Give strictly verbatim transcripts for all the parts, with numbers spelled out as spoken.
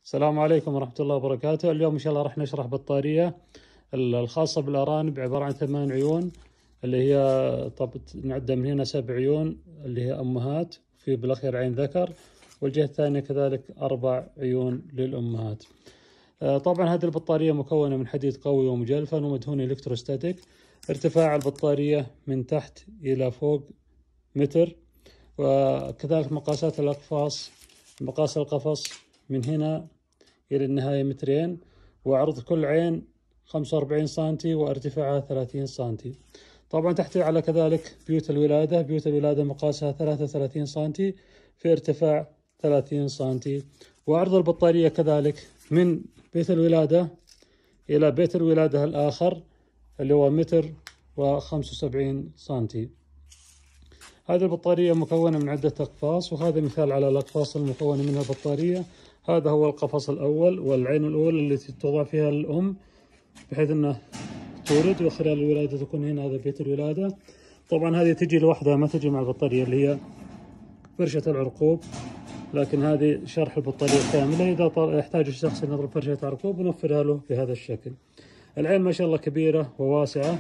السلام عليكم ورحمة الله وبركاته. اليوم إن شاء الله راح نشرح بطارية الخاصة بالأرانب، عبارة عن ثمان عيون، اللي هي طب نعد من هنا سبع عيون اللي هي أمهات، في بالأخير عين ذكر، والجهة الثانية كذلك أربع عيون للأمهات. طبعا هذه البطارية مكونة من حديد قوي ومجلفن ومدهون إلكتروستاتيك. ارتفاع البطارية من تحت إلى فوق متر، وكذلك مقاسات الأقفاص، مقاس القفص من هنا إلى النهاية مترين، وعرض كل عين خمسة وأربعين سنتي وارتفاعها ثلاثين سنتي. طبعا تحتوي على كذلك بيوت الولادة، بيوت الولادة مقاسها ثلاثة وثلاثين سنتي في ارتفاع ثلاثين سنتي. وعرض البطارية كذلك من بيت الولادة إلى بيت الولادة الآخر اللي هو متر وخمسة وسبعين سنتي. هذه البطارية مكونة من عدة أقفاص، وهذا مثال على الأقفاص المكونة منها البطارية. هذا هو القفص الأول والعين الأولى التي توضع فيها الأم بحيث أنه تولد، وخلال الولادة تكون هنا، هذا بيت الولادة. طبعا هذه تجي لوحدها، ما تجي مع البطارية، اللي هي فرشة العرقوب، لكن هذه شرح البطارية كاملة. إذا يحتاج الشخص أن يضرب فرشة عرقوب نوفرها له بهذا الشكل. العين ما شاء الله كبيرة وواسعة.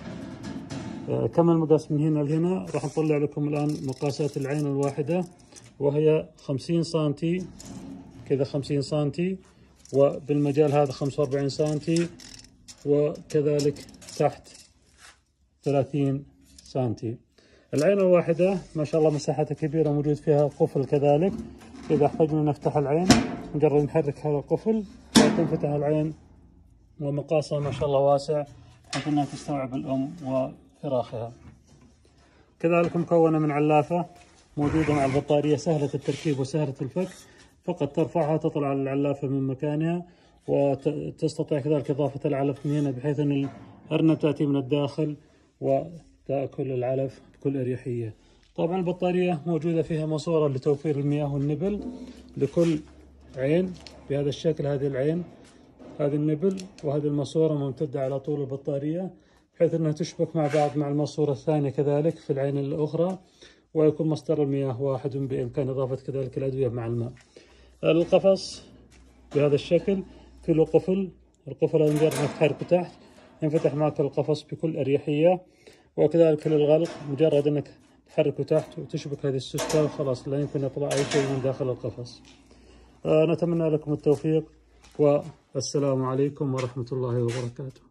كم المقاس من هنا لهنا؟ راح نطلع لكم الآن مقاسات العين الواحدة، وهي خمسين سنتي كذا، خمسين سنتي، وبالمجال هذا خمسة وأربعين سنتي، وكذلك تحت ثلاثين سنتي. العين الواحدة ما شاء الله مساحتها كبيرة، موجود فيها قفل كذلك. إذا احتاجنا نفتح العين نجرب نحرك هذا القفل تنفتح العين، ومقاسها ما شاء الله واسع بحيث أنها تستوعب الأم وفراخها. كذلك مكونة من علافة موجودة مع البطارية، سهلة التركيب وسهلة الفك، فقط ترفعها تطلع العلافة من مكانها، وتستطيع كذلك إضافة العلف من هنا بحيث أن الأرنب تأتي من الداخل وتأكل العلف بكل أريحية. طبعا البطارية موجودة فيها ماسورة لتوفير المياه والنبل لكل عين بهذا الشكل. هذه العين، هذه النبل، وهذه الماسورة ممتدة على طول البطارية بحيث أنها تشبك مع بعض مع الماسورة الثانية كذلك في العين الأخرى، ويكون مصدر المياه واحد، بإمكان إضافة كذلك الأدوية مع الماء. القفص بهذا الشكل في له قفل، القفل هذا مجرد انك تحركه تحت ينفتح معك القفص بكل أريحية، وكذلك للغلق مجرد انك تحركه تحت وتشبك هذه السوسته وخلاص، لا يمكن يطلع أي شيء من داخل القفص. آه نتمنى لكم التوفيق، والسلام عليكم ورحمة الله وبركاته.